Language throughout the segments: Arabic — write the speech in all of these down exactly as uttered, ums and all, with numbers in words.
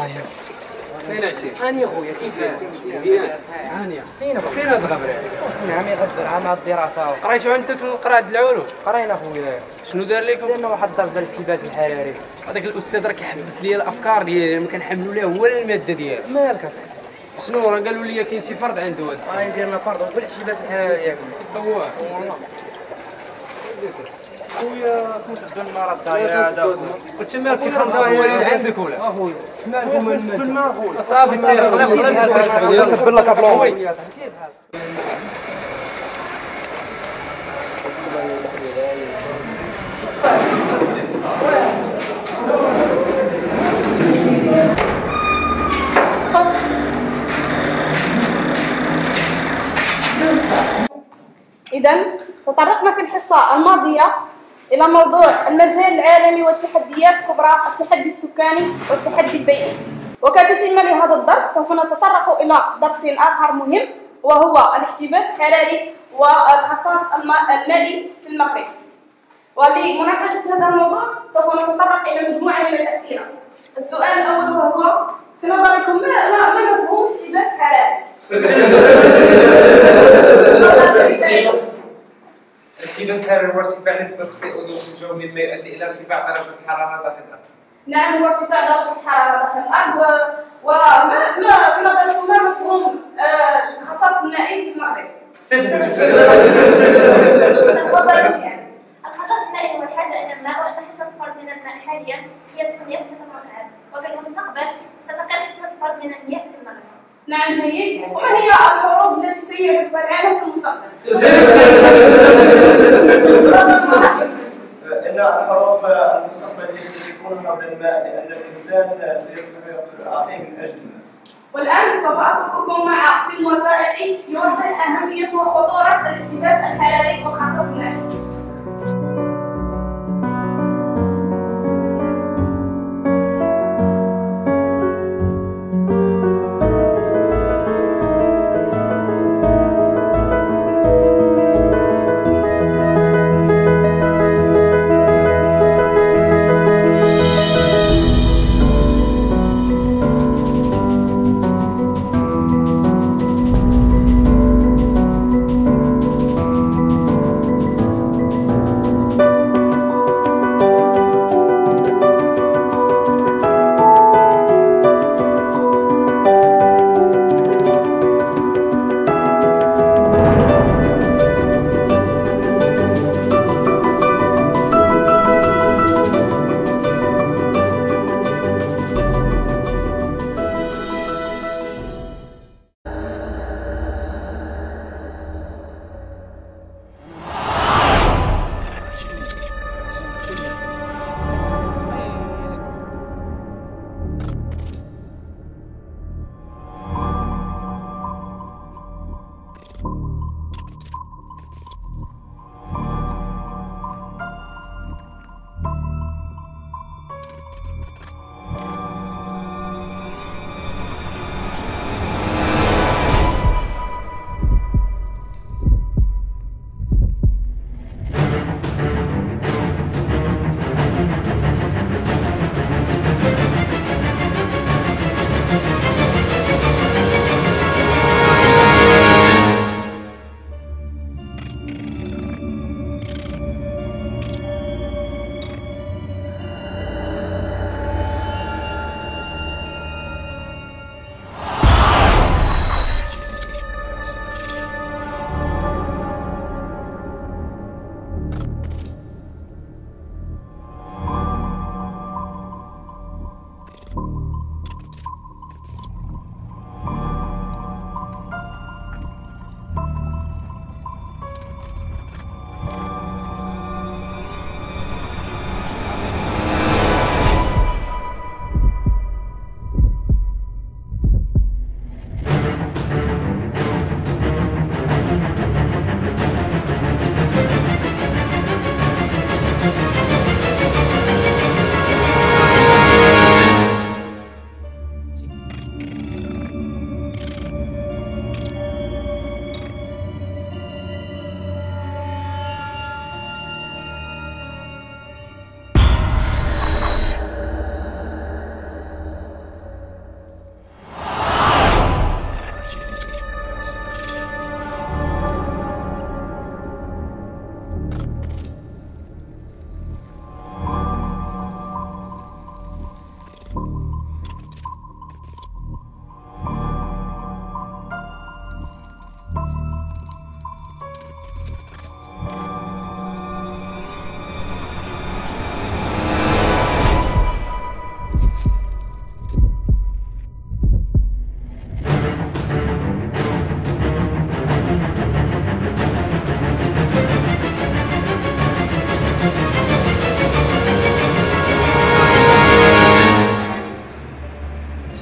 هي فين عشيت؟ هاني خويا كيفاش؟ مزيان هانيه فين فين هاد الغبره؟ نعم يغدر عام هاد الدراسة قريتو عندك القراءة د العلوم؟ قرينا خويا شنو دار لكم؟ درنا واحد الدرس ديال الاحتباس الحراري هذاك الاستاذ راه كيحبس لي الافكار ديالي ما كنحملوا ليه هو الماده ديالو. مالك اصاحبي؟ شنو راه قالوا لي كاين شي فرض عنده هذا راه يديرنا فرض في الاحتباس الحراري ياك هو والله خويا تنسدوا الماء راه الضياده قلت مالك كيخلصوا الوالد عندك ولا؟ اه خويا مالكم نسدوا الماء خويا صافي سير خلينا خلينا نتبر لك ابلون إذا تطرقنا في الحصة الماضية إلى موضوع المجال العالمي والتحديات الكبرى، التحدي السكاني والتحدي البيئي. وكتتم لهذا الدرس سوف نتطرق إلى درس آخر مهم وهو الاحتباس الحراري والخصاص المائي في المغرب. ولمناقشة هذا الموضوع سوف نتطرق إلى مجموعة من الأسئلة. السؤال الأول وهو في نظركم ما ما ما مفهوم الاحتباس الحراري؟ الاحتباس الحراري هو ارتفاع نسبة السي او اثنين في الجو مما يؤدي إلى ارتفاع درجة الحرارة داخل الأرض. نعم، هو ارتفاع درجة الحرارة داخل الأرض. وما ما في نظركم ما مفهوم الخصاص المائي في المغرب؟ الخصاص المائي هو الحاجة إلى الماء، وأن حصة الفرد من الماء حاليا هي ستمائة متر، وفي المستقبل ستقل حصة الفرد من المياه في المغرب. نعم جيد. وما هي الحروب التي سيعرف العالم في المستقبل؟ إن الحروب المستقبل سيكون حول الماء، لأن الإنسان سيصبح يقتل الآخرين من أجل الناس. والآن سوف أترككم مع فيلم وثائقي يوضح أهمية وخطورة الاحتباس الحراري والخصاص المائي.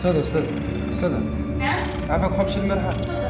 استاذة استاذة استاذة نعم عافاك حبش المرحة.